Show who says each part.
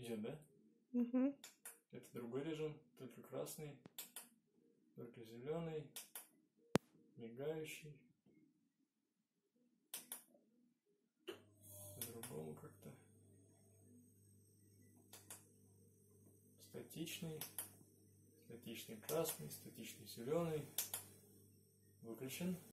Speaker 1: идет, да?
Speaker 2: Угу.
Speaker 1: Это другой режим, только красный, только зеленый, мигающий. По-другому как-то. Статичный, статичный красный, статичный зеленый. Выключен.